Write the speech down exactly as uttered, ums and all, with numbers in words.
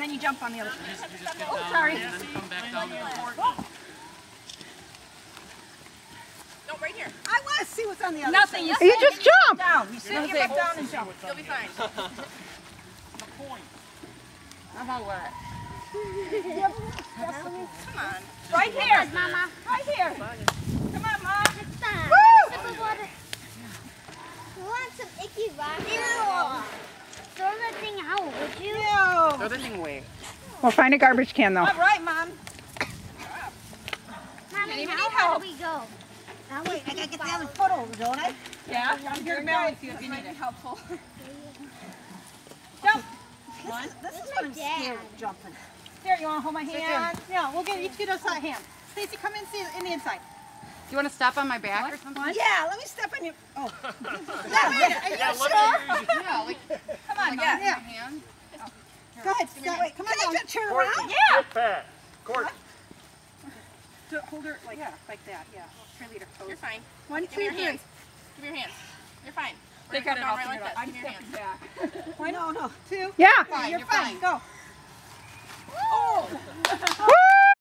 and then you jump on the other. You just, you just get Oh, down sorry. and then come back down to the court. No, right here. I want to see what's on the other Nothing. side. You You just jump. Down. You sit your butt down and jump. You'll be fine. How about what? Come on. Right here. Mama. Right here. Come on, Mom. Stop. Woo! Sip of water. You want some icky rock? Ew. Throw that thing out, would you? Ew. Throw the thing away. We'll find a garbage can though. All right, Mom. Mommy, even how need far help. do we go? Now wait, I gotta get the other foot over, don't I? Yeah. I'm Here, here balance to you if you need it. Helpful. Jump. This is, this is my what I'm dad. scared of jumping. Here, you want to hold my hand? Yeah, we'll get each get us a hand. Stacy, come in, see in the inside. You want to step on my back or something? Yeah, let me step on you. Oh. yeah, yeah, are you Yeah, sure? let me Yeah, like, Come on, like yeah. that. yeah. My hand. Go ahead, step. Wait, come on, Can I just turn Court. around? Get Pat. Court. To hold her like like that, yeah. Cheerleader pose. You're fine. One, Give two, me your three. hands. Give me your hands. You're fine. We're They got gonna it come all down right figured like out. this. Give me your hands. One, no, no, two. Yeah. Fine, You're you're fine. fine. Go. Oh! Woo!